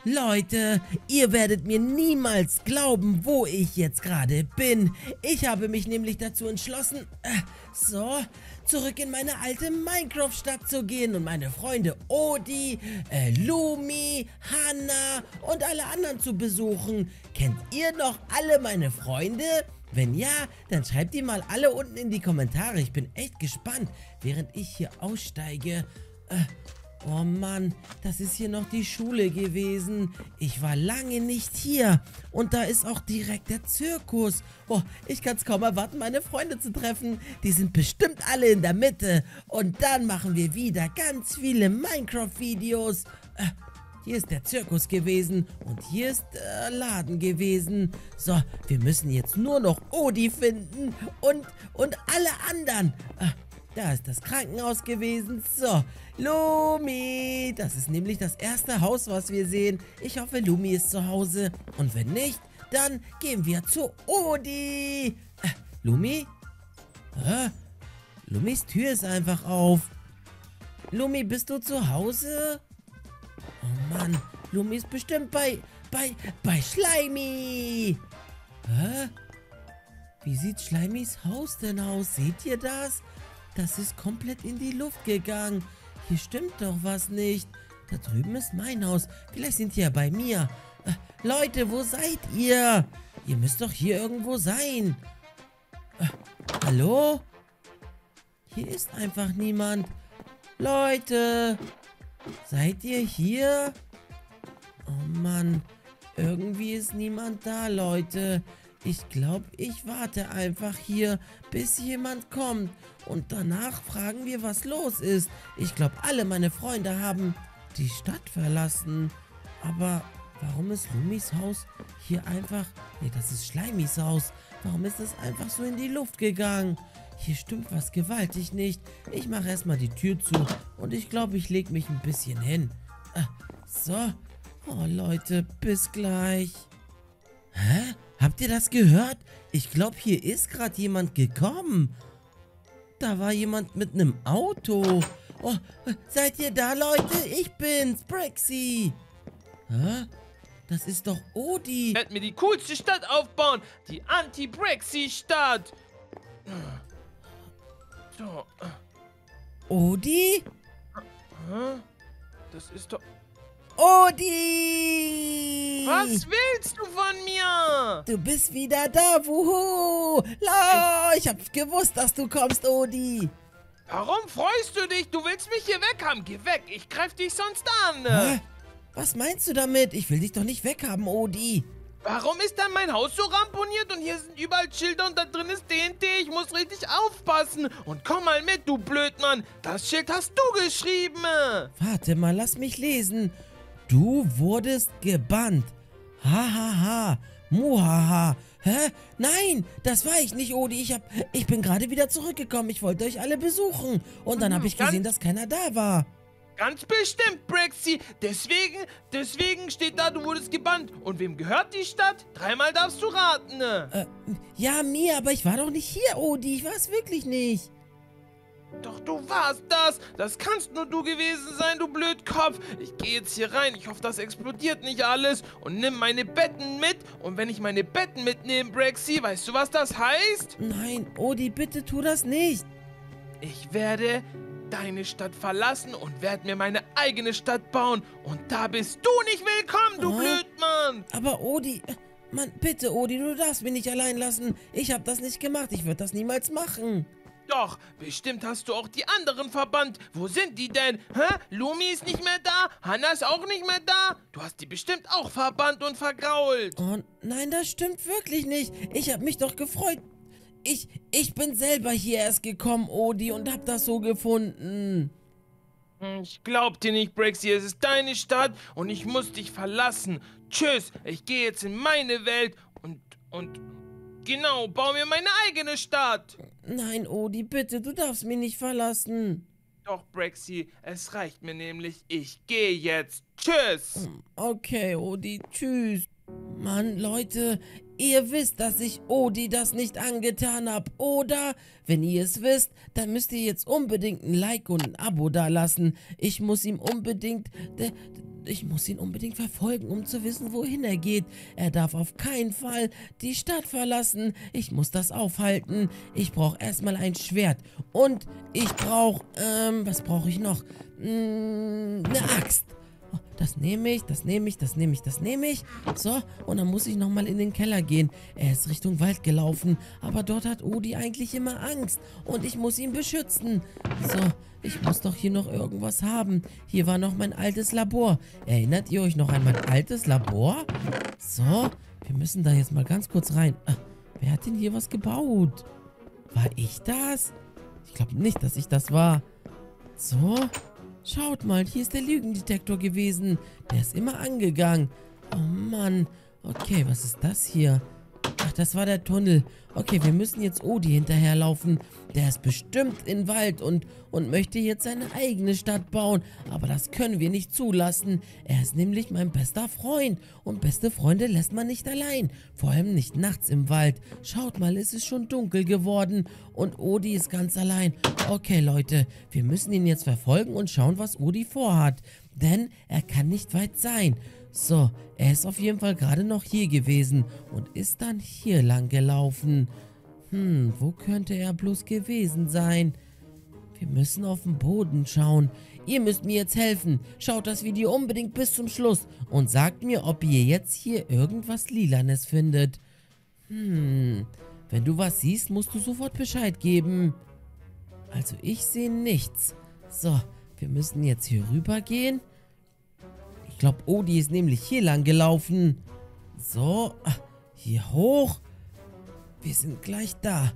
Leute, ihr werdet mir niemals glauben, wo ich jetzt gerade bin. Ich habe mich nämlich dazu entschlossen, zurück in meine alte Minecraft-Stadt zu gehen und meine Freunde Odi, Lumi, Hanna und alle anderen zu besuchen. Kennt ihr noch alle meine Freunde? Wenn ja, dann schreibt die mal alle unten in die Kommentare. Ich bin echt gespannt, während ich hier aussteige. Oh Mann, das ist hier noch die Schule gewesen. Ich war lange nicht hier. Und da ist auch direkt der Zirkus. Oh, ich kann es kaum erwarten, meine Freunde zu treffen. Die sind bestimmt alle in der Mitte. Und dann machen wir wieder ganz viele Minecraft-Videos. Hier ist der Zirkus gewesen und hier ist der Laden gewesen. So, wir müssen jetzt nur noch Odi finden und alle anderen. Da ist das Krankenhaus gewesen. So, Lumi. Das ist nämlich das erste Haus, was wir sehen. Ich hoffe, Lumi ist zu Hause. Und wenn nicht, dann gehen wir zu Odi. Lumi? Lumis Tür ist einfach auf. Lumi, bist du zu Hause? Oh Mann, Lumi ist bestimmt bei Schleimi. Wie sieht Schleimis Haus denn aus? Seht ihr das? Das ist komplett in die Luft gegangen. Hier stimmt doch was nicht. Da drüben ist mein Haus. Vielleicht sind die ja bei mir. Leute, wo seid ihr? Ihr müsst doch hier irgendwo sein. Hallo? Hier ist einfach niemand. Leute, seid ihr hier? Oh Mann, irgendwie ist niemand da, Leute. Ich glaube, ich warte einfach hier, bis jemand kommt. Und danach fragen wir, was los ist. Ich glaube, alle meine Freunde haben die Stadt verlassen. Aber warum ist Lumis Haus hier einfach... Nee, das ist Schleimis Haus. Warum ist das einfach so in die Luft gegangen? Hier stimmt was gewaltig nicht. Ich mache erstmal die Tür zu. Und ich glaube, ich lege mich ein bisschen hin. So. Oh, Leute, bis gleich. Hä? Habt ihr das gehört? Ich glaube, hier ist gerade jemand gekommen. Da war jemand mit einem Auto. Oh, seid ihr da, Leute? Ich bin's, Brexy. Hä? Das ist doch Odi. Ich werde mir die coolste Stadt aufbauen. Die Anti-Brexy-Stadt. So. Odi? Das ist doch... Odi! Was willst du von mir? Du bist wieder da, wuhu! Ich hab gewusst, dass du kommst, Odi. Warum freust du dich? Du willst mich hier weghaben. Geh weg, ich greif dich sonst an. Hä? Was meinst du damit? Ich will dich doch nicht weghaben, Odi. Warum ist dann mein Haus so ramponiert und hier sind überall Schilder und da drin ist TNT? Ich muss richtig aufpassen. Und komm mal mit, du Blödmann. Das Schild hast du geschrieben. Warte mal, lass mich lesen. Du wurdest gebannt. Hahaha. Muhaha. Hä? Nein, das war ich nicht, Odi. Ich bin gerade wieder zurückgekommen. Ich wollte euch alle besuchen. Und dann habe ich gesehen, dass keiner da war. Ganz bestimmt, Brexy. Deswegen steht da, du wurdest gebannt. Und wem gehört die Stadt? Dreimal darfst du raten. Ja, mir, aber ich war doch nicht hier, Odi. Ich war es wirklich nicht. Doch du warst das. Das kannst nur du gewesen sein, du Blödkopf. Ich gehe jetzt hier rein. Ich hoffe, das explodiert nicht alles. Und nimm meine Betten mit. Und wenn ich meine Betten mitnehme, Brexy, weißt du, was das heißt? Nein, Odi, bitte tu das nicht. Ich werde deine Stadt verlassen und werde mir meine eigene Stadt bauen. Und da bist du nicht willkommen, du Blödmann. Aber Odi, Mann, bitte, Odi, du darfst mich nicht allein lassen. Ich habe das nicht gemacht. Ich würde das niemals machen. Doch, bestimmt hast du auch die anderen verbannt. Wo sind die denn? Lumi ist nicht mehr da, Hanna ist auch nicht mehr da. Du hast die bestimmt auch verbannt und vergrault. Oh nein, das stimmt wirklich nicht. Ich habe mich doch gefreut. Ich bin selber hier erst gekommen, Odi, und hab das so gefunden. Ich glaub dir nicht, Brexy. Es ist deine Stadt und ich muss dich verlassen. Tschüss, ich gehe jetzt in meine Welt und genau, baue mir meine eigene Stadt. Nein, Odi, bitte, du darfst mich nicht verlassen. Doch, Brexy, es reicht mir nämlich. Ich gehe jetzt. Tschüss. Okay, Odi, tschüss. Mann, Leute, ihr wisst, dass ich Odi das nicht angetan habe, oder? Wenn ihr es wisst, dann müsst ihr jetzt unbedingt ein Like und ein Abo dalassen. Ich muss ihm unbedingt ich muss ihn unbedingt verfolgen, um zu wissen, wohin er geht. Er darf auf keinen Fall die Stadt verlassen. Ich muss das aufhalten. Ich brauche erstmal ein Schwert. Und ich brauche, was brauche ich noch? Eine Axt. Das nehme ich, das nehme ich, das nehme ich, das nehme ich. So, und dann muss ich nochmal in den Keller gehen. Er ist Richtung Wald gelaufen, aber dort hat Odi eigentlich immer Angst. Und ich muss ihn beschützen. So, ich muss doch hier noch irgendwas haben. Hier war noch mein altes Labor. Erinnert ihr euch noch an mein altes Labor? So, wir müssen da jetzt mal ganz kurz rein. Wer hat denn hier was gebaut? War ich das? Ich glaube nicht, dass ich das war. So. Schaut mal, hier ist der Lügendetektor gewesen. Der ist immer angegangen. Oh Mann. Okay, was ist das hier? Ach, das war der Tunnel. Okay, wir müssen jetzt Odi hinterherlaufen. Der ist bestimmt im Wald und möchte jetzt seine eigene Stadt bauen. Aber das können wir nicht zulassen. Er ist nämlich mein bester Freund. Und beste Freunde lässt man nicht allein. Vor allem nicht nachts im Wald. Schaut mal, es ist schon dunkel geworden. Und Odi ist ganz allein. Okay, Leute, wir müssen ihn jetzt verfolgen und schauen, was Odi vorhat. Denn er kann nicht weit sein. So, er ist auf jeden Fall gerade noch hier gewesen und ist dann hier lang gelaufen. Wo könnte er bloß gewesen sein? Wir müssen auf den Boden schauen. Ihr müsst mir jetzt helfen. Schaut das Video unbedingt bis zum Schluss und sagt mir, ob ihr jetzt hier irgendwas Lilanes findet. Wenn du was siehst, musst du sofort Bescheid geben. Also ich sehe nichts. So, wir müssen jetzt hier rüber gehen. Ich glaube, Odi ist nämlich hier lang gelaufen. So, hier hoch. Wir sind gleich da.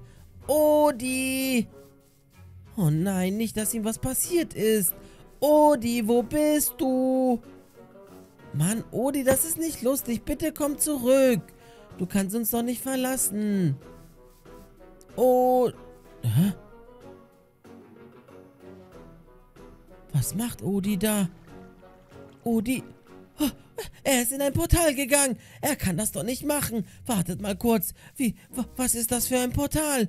Odi! Oh nein, nicht, dass ihm was passiert ist. Odi, wo bist du? Mann, Odi, das ist nicht lustig. Bitte komm zurück. Du kannst uns doch nicht verlassen. Oh. Hä? Was macht Odi da? Odi. Oh, er ist in ein Portal gegangen. Er kann das doch nicht machen. Wartet mal kurz. Was ist das für ein Portal?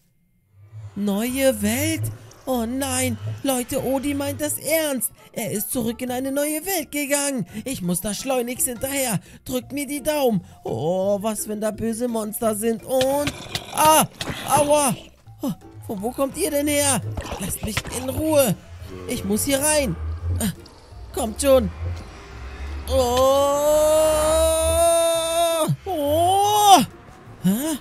Neue Welt? Oh nein. Leute, Odi meint das ernst. Er ist zurück in eine neue Welt gegangen. Ich muss da schleunigst hinterher. Drückt mir die Daumen. Oh, was, wenn da böse Monster sind. Und... Aua. Oh, von wo kommt ihr denn her? Lasst mich in Ruhe. Ich muss hier rein. Kommt schon. Oh. Hä?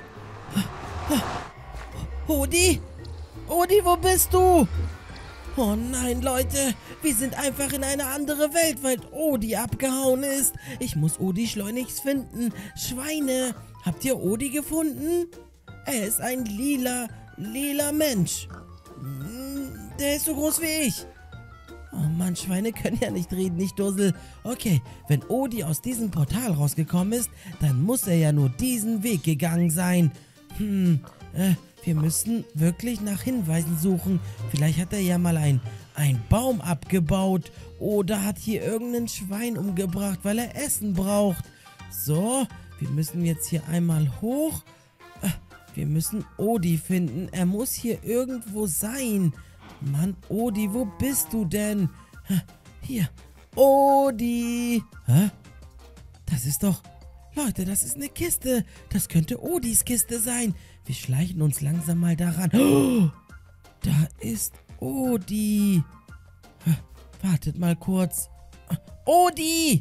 Odi? Odi, wo bist du? Oh nein, Leute. Wir sind einfach in eine andere Welt, weil Odi abgehauen ist. Ich muss Odi schleunigst finden. Schweine, habt ihr Odi gefunden? Er ist ein lila Mensch. Der ist so groß wie ich. Oh Mann, Schweine können ja nicht reden, nicht Dussel. Okay, wenn Odi aus diesem Portal rausgekommen ist, dann muss er ja nur diesen Weg gegangen sein. Wir müssen wirklich nach Hinweisen suchen. Vielleicht hat er ja mal einen Baum abgebaut oder hat hier irgendein Schwein umgebracht, weil er Essen braucht. So, wir müssen jetzt hier einmal hoch. Wir müssen Odi finden. Er muss hier irgendwo sein. Mann, Odi, wo bist du denn? Hier. Odi. Hä? Das ist doch... Leute, das ist eine Kiste. Das könnte Odis Kiste sein. Wir schleichen uns langsam mal daran. Oh, da ist Odi. Wartet mal kurz. Odi!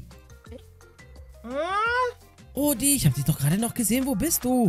Odi, ich habe dich doch gerade noch gesehen. Wo bist du?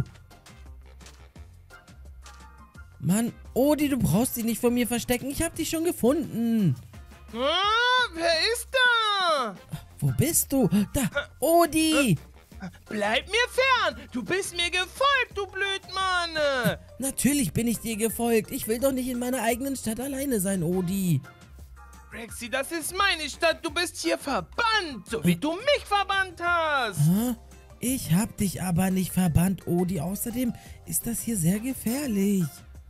Mann, Odi, du brauchst dich nicht vor mir verstecken. Ich habe dich schon gefunden. Wer ist da? Wo bist du? Da, Odi! Bleib mir fern! Du bist mir gefolgt, du Blödmann! Natürlich bin ich dir gefolgt. Ich will doch nicht in meiner eigenen Stadt alleine sein, Odi. Rexy, das ist meine Stadt. Du bist hier verbannt, so wie du mich verbannt hast. Ich hab dich aber nicht verbannt, Odi. Außerdem ist das hier sehr gefährlich.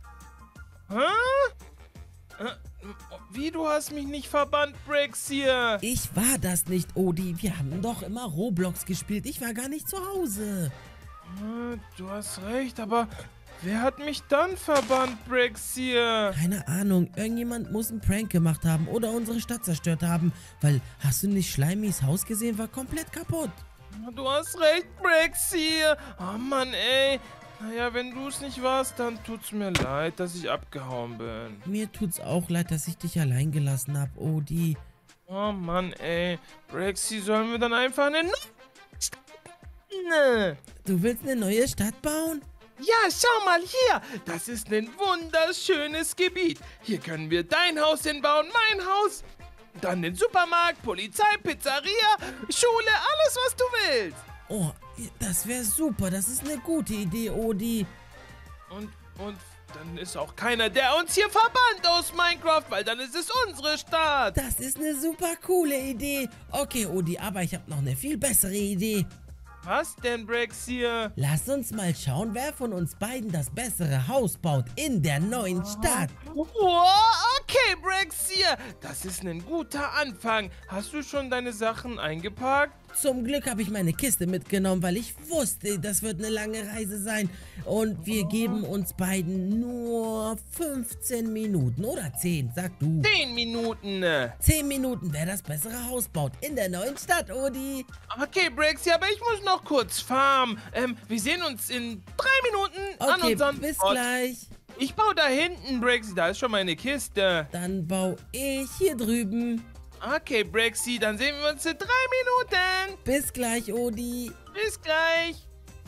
Wie, du hast mich nicht verbannt, Rexy? Ich war das nicht, Odi. Wir haben doch immer Roblox gespielt. Ich war gar nicht zu Hause. Du hast recht, aber Wer hat mich dann verbannt, Brexy? Keine Ahnung, irgendjemand muss einen Prank gemacht haben oder unsere Stadt zerstört haben. Weil, hast du nicht Schleimys Haus gesehen? War komplett kaputt. Du hast recht, Brexy. Oh Mann, ey. Naja, wenn du es nicht warst, dann tut's mir leid, dass ich abgehauen bin. Mir tut's auch leid, dass ich dich allein gelassen habe, Odi. Oh Mann, ey. Brexy, sollen wir dann einfach eine Ne. Du willst eine neue Stadt bauen? Ja, schau mal hier. Das ist ein wunderschönes Gebiet. Hier können wir dein Haus hinbauen, mein Haus. Dann den Supermarkt, Polizei, Pizzeria, Schule, alles, was du willst. Oh, das wäre super. Das ist eine gute Idee, Odi. Und dann ist auch keiner, der uns hier verbannt aus Minecraft, weil dann ist es unsere Stadt. Das ist eine super coole Idee. Okay, Odi, aber ich habe noch eine viel bessere Idee. Was denn, Brexy? Lass uns mal schauen, wer von uns beiden das bessere Haus baut in der neuen Stadt. Oh, okay, Brexy. Das ist ein guter Anfang. Hast du schon deine Sachen eingepackt? Zum Glück habe ich meine Kiste mitgenommen, weil ich wusste, das wird eine lange Reise sein. Und wir geben uns beiden nur 15 Minuten oder 10, sag du. 10 Minuten. 10 Minuten, wer das bessere Haus baut in der neuen Stadt, Odi. Okay, Brexy, aber ich muss noch kurz farmen. Wir sehen uns in 3 Minuten an Okay, unserem bis Ort. gleich. Ich baue da hinten, Brexy. Da ist schon meine Kiste. Dann baue ich hier drüben. Okay, Brexy, dann sehen wir uns in 3 Minuten. Bis gleich, Odi. Bis gleich.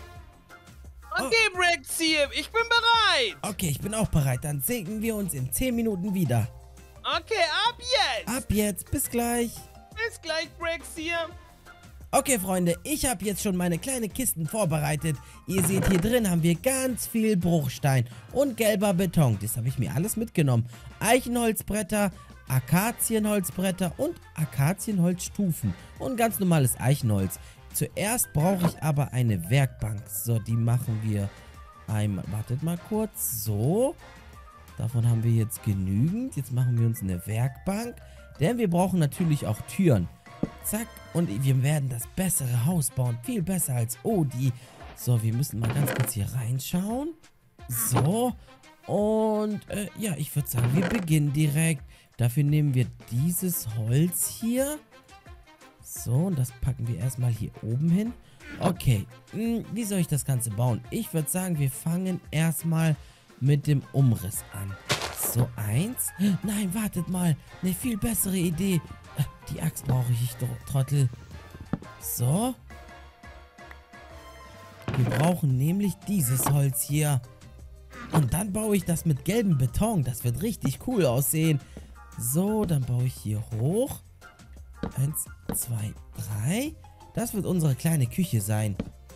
Okay, Brexy, ich bin bereit. Okay, ich bin auch bereit. Dann sehen wir uns in 10 Minuten wieder. Okay, ab jetzt. Ab jetzt, bis gleich. Bis gleich, Brexy. Okay, Freunde, ich habe jetzt schon meine kleine Kisten vorbereitet. Ihr seht, hier drin haben wir ganz viel Bruchstein und gelber Beton. Das habe ich mir alles mitgenommen. Eichenholzbretter, Akazienholzbretter und Akazienholzstufen und ganz normales Eichenholz. Zuerst brauche ich aber eine Werkbank. So, die machen wir einmal. Wartet mal kurz. So. Davon haben wir jetzt genügend. Jetzt machen wir uns eine Werkbank. Denn wir brauchen natürlich auch Türen. Zack. Und wir werden das bessere Haus bauen. Viel besser als Odi. So, wir müssen mal ganz kurz hier reinschauen. So. Und, ja, ich würde sagen, wir beginnen direkt. Dafür nehmen wir dieses Holz hier. So, und das packen wir erstmal hier oben hin. Okay, wie soll ich das Ganze bauen? Ich würde sagen, wir fangen erstmal mit dem Umriss an. So, 1. Nein, wartet mal. Eine viel bessere Idee. Die Axt brauche ich, Trottel. So. Wir brauchen nämlich dieses Holz hier. Und dann baue ich das mit gelbem Beton. Das wird richtig cool aussehen. So, dann baue ich hier hoch. 1, 2, 3. Das wird unsere kleine Küche sein.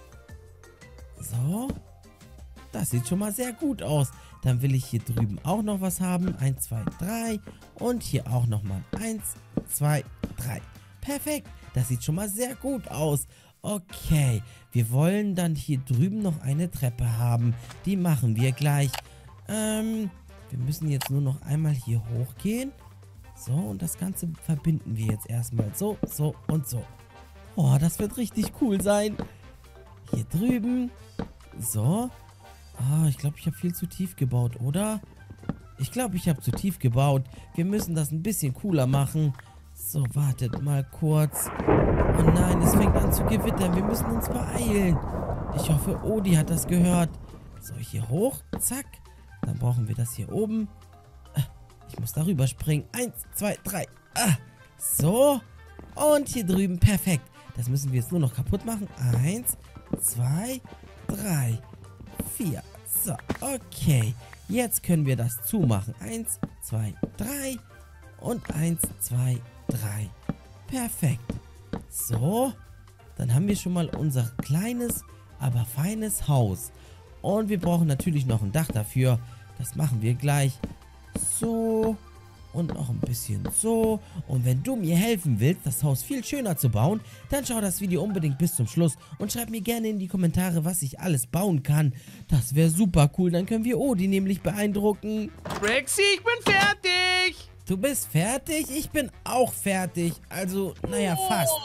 So. Das sieht schon mal sehr gut aus. Dann will ich hier drüben auch noch was haben. 1, 2, 3. Und hier auch nochmal. 1, 2, 3. Perfekt. Das sieht schon mal sehr gut aus. Okay. Wir wollen dann hier drüben noch eine Treppe haben. Die machen wir gleich. Wir müssen jetzt nur noch einmal hier hochgehen. So, und das Ganze verbinden wir jetzt erstmal. So, so und so. Oh, das wird richtig cool sein. Hier drüben. So. Ah, ich glaube, ich habe viel zu tief gebaut, oder? Ich glaube, ich habe zu tief gebaut. Wir müssen das ein bisschen cooler machen. So, wartet mal kurz. Oh nein, es fängt an zu gewittern. Wir müssen uns beeilen. Ich hoffe, Odi hat das gehört. So, hier hoch. Zack. Dann brauchen wir das hier oben. Ich muss darüber springen. 1, 2, 3. So. Und hier drüben. Perfekt. Das müssen wir jetzt nur noch kaputt machen. 1, 2, 3, 4. So, okay. Jetzt können wir das zumachen. 1, 2, 3. Und 1, 2, 3. Perfekt. So. Dann haben wir schon mal unser kleines, aber feines Haus. Und wir brauchen natürlich noch ein Dach dafür. Das machen wir gleich. So. Und noch ein bisschen so. Und wenn du mir helfen willst, das Haus viel schöner zu bauen, dann schau das Video unbedingt bis zum Schluss und schreib mir gerne in die Kommentare, was ich alles bauen kann. Das wäre super cool, dann können wir Odi nämlich beeindrucken. Brexy, ich bin fertig. Du bist fertig? Ich bin auch fertig. Also, naja, fast.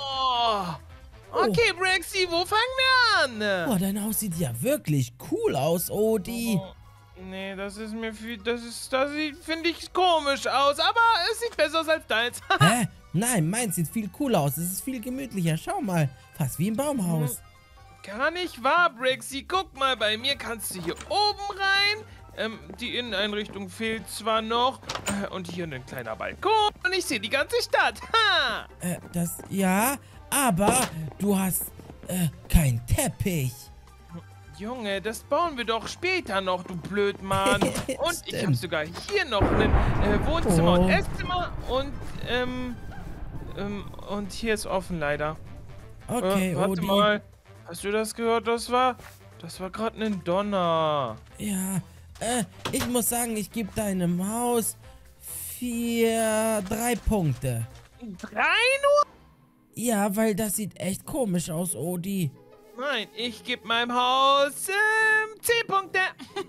Okay, Brexy, wo fangen wir an? Oh, dein Haus sieht ja wirklich cool aus, Odi. Nee, das ist mir viel. Das sieht, finde ich, komisch aus. Aber es sieht besser aus als deins. Hä? Nein, meins sieht viel cooler aus. Es ist viel gemütlicher. Schau mal. Fast wie im Baumhaus. Gar nicht wahr, Brexy. Guck mal, bei mir kannst du hier oben rein. Die Inneneinrichtung fehlt zwar noch. Und hier ein kleiner Balkon. Und ich sehe die ganze Stadt. Ha! Ja, aber du hast, keinen Teppich. Junge, das bauen wir doch später noch, du Blödmann. Und ich habe Stimmt. sogar hier noch ein Wohnzimmer und Esszimmer. Und hier ist offen leider. Okay, warte Odi. mal. Hast du das gehört? Das war gerade ein Donner. Ja, ich muss sagen, ich gebe deinem Haus 3 Punkte. 3 nur? Ja, weil das sieht echt komisch aus, Odi. Nein, ich gebe meinem Haus 10 Punkte.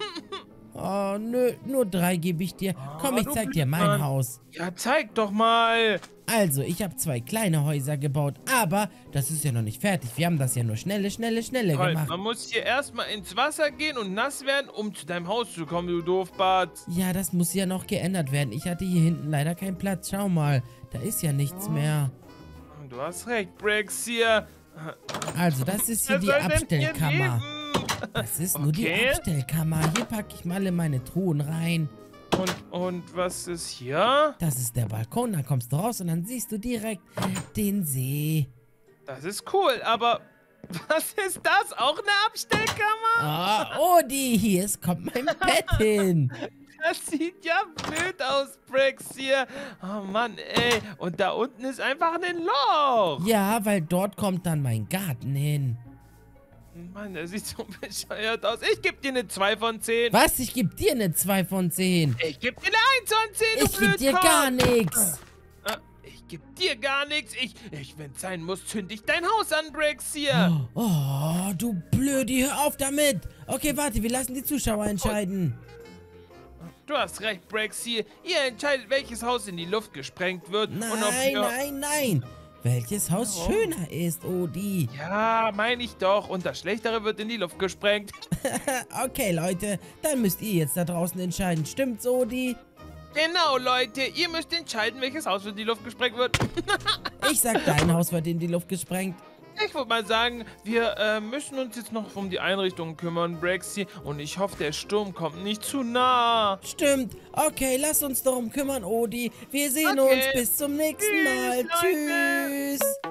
Oh, nö, nur 3 gebe ich dir. Komm, ich du zeig dir mein Blödmann. Haus. Ja, zeig doch mal. Also, ich habe 2 kleine Häuser gebaut, aber das ist ja noch nicht fertig. Wir haben das ja nur schnelle Halt, gemacht. man muss hier erstmal ins Wasser gehen und nass werden, um zu deinem Haus zu kommen, du Doofbart. Ja, das muss ja noch geändert werden. Ich hatte hier hinten leider keinen Platz. Schau mal, da ist ja nichts mehr. Du hast recht, Brex hier. Also, das ist hier Wer die soll denn hier Abstellkammer. leben? Das ist nur die Okay. Abstellkammer. Hier packe ich mal alle meine Truhen rein. Und was ist hier? Das ist der Balkon. Dann kommst du raus und dann siehst du direkt den See. Das ist cool, aber was ist das? Auch eine Abstellkammer? Oh, Odi, hier kommt mein Bett hin. Das sieht ja blöd aus, Brex hier. Oh Mann, ey. Und da unten ist einfach ein Loch. Ja, weil dort kommt dann mein Garten hin. Mann, der sieht so bescheuert aus. Ich gebe dir eine 2 von 10. Was? Ich gebe dir eine 2 von 10. Ich gebe dir eine 1 von 10, du Ich gebe dir Blödkopf. gar nichts. Ich gebe dir gar nichts. Wenn es sein muss, zünd ich dein Haus an, Brex hier. Oh, du Blödi, hör auf damit. Okay, warte, wir lassen die Zuschauer entscheiden. Du hast recht, Brex hier. Ihr entscheidet, welches Haus in die Luft gesprengt wird. und ob Nein, nein. Welches Haus schöner ist, Odi? Ja, meine ich doch. Und das Schlechtere wird in die Luft gesprengt. Okay, Leute, dann müsst ihr jetzt da draußen entscheiden. Stimmt's, Odi? Genau, Leute. Ihr müsst entscheiden, welches Haus in die Luft gesprengt wird. Ich sag, dein Haus wird in die Luft gesprengt. Ich würde mal sagen, wir müssen uns jetzt noch um die Einrichtungen kümmern, Brexy. Und ich hoffe, der Sturm kommt nicht zu nah. Stimmt. Okay, lass uns darum kümmern, Odi. Wir sehen Okay. uns. Bis zum nächsten Mal. Tschüss, Tschüss.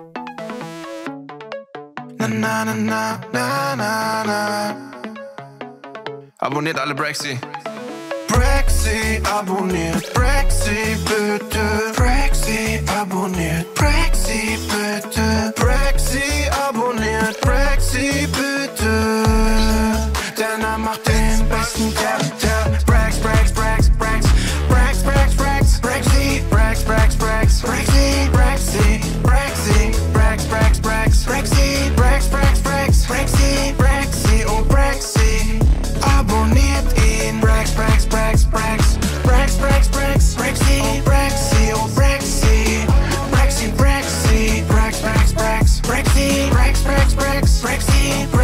Na na na na na na na. Abonniert alle Brexy. Brexy abonniert. Brexy bitte. Brexy abonniert. Brexy bitte. Brexy abonniert. Brexy bitte. Denn er macht den besten Content. Brex, Brex, Brex, Brex. Brex, Brex, Brex. Brexy. Brex, Brex, Brex. Brexy. Brexy. Brexy. Brex, Brex, Brex. Brexy. Brex, Brex, Brex. Brexy. Brexy. Oh Brexy. Abonniert ihn. Brex, Brex, Brex, Brex. Brex, Brex, Brex. Brexy. Oh Brexy. Oh Brexy. Brexy, Brexy. Brex, Brex, Brex. Brexy. Brex, Brex, Brex. Brexy.